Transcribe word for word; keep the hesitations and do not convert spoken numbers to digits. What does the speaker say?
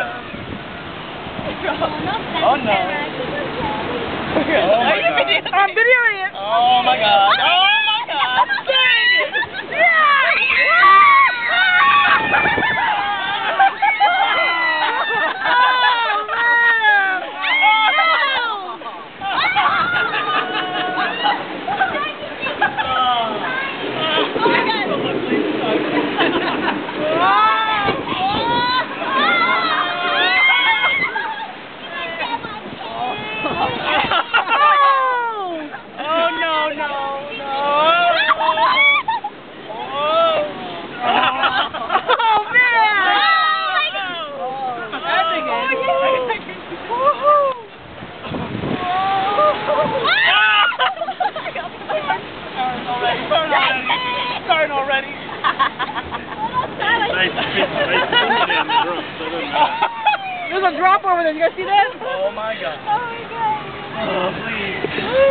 Oh no. Are you videoing? I'm videoing it. Oh my god. Oh my god. Dang it. Yeah. Starting already. There's a drop over there. You guys see that? Oh my god. Oh my god. Oh, please.